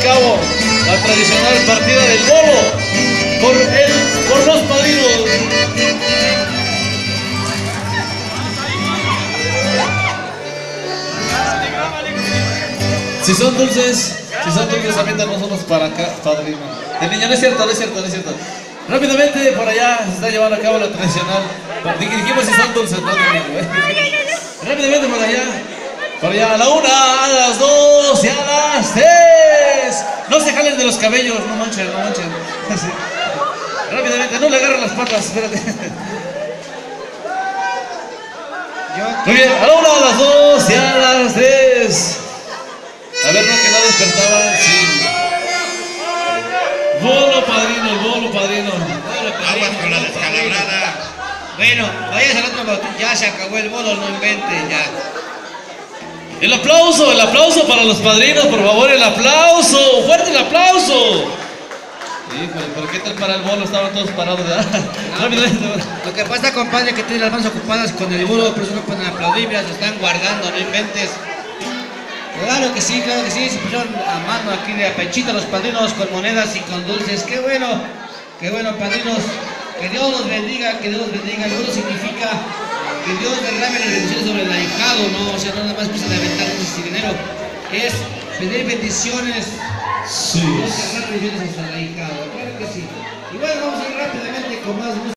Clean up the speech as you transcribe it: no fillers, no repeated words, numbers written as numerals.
cabo la tradicional partida del bolo por los padrinos. Si son dulces, aviéntanos unos para acá, padrino. De niño, no es cierto. Rápidamente, por allá se está llevando a cabo la tradicional. Dijimos si son dulces, no, rápidamente por allá, a la 1, a las 2 y a las 3. No se jalen de los cabellos, no manchen. Rápidamente, no le agarren las patas, espérate. Muy bien, a la 1, a las 2 y a las 3. A ver, no, que no despertaban, sí. Bolo padrino. Aguas con la descalabrada. Bueno, vayas al otro botón, ya se acabó el bolo, no inventen ya. El aplauso para los padrinos, por favor, el aplauso, fuerte el aplauso. Híjole, pero ¿qué tal para el bolo? Estaban todos parados, ¿verdad? Lo que pasa, compadre, que tiene las manos ocupadas con el bolo, por eso no pueden aplaudir, mira, se están guardando, no inventes. Claro que sí, se pusieron a mano aquí de a pechito los padrinos con monedas y con dulces. Qué bueno, padrinos. Que Dios los bendiga, El bolo significa que Dios derrame la bendición sobre el ahijado, ¿no? O sea, no nada más empiezan a aventar dulces y dinero. Es pedir bendiciones. Sí. Dios derrame bendiciones hasta el ahijado. Claro que sí. Y bueno, vamos a ir rápidamente con más música.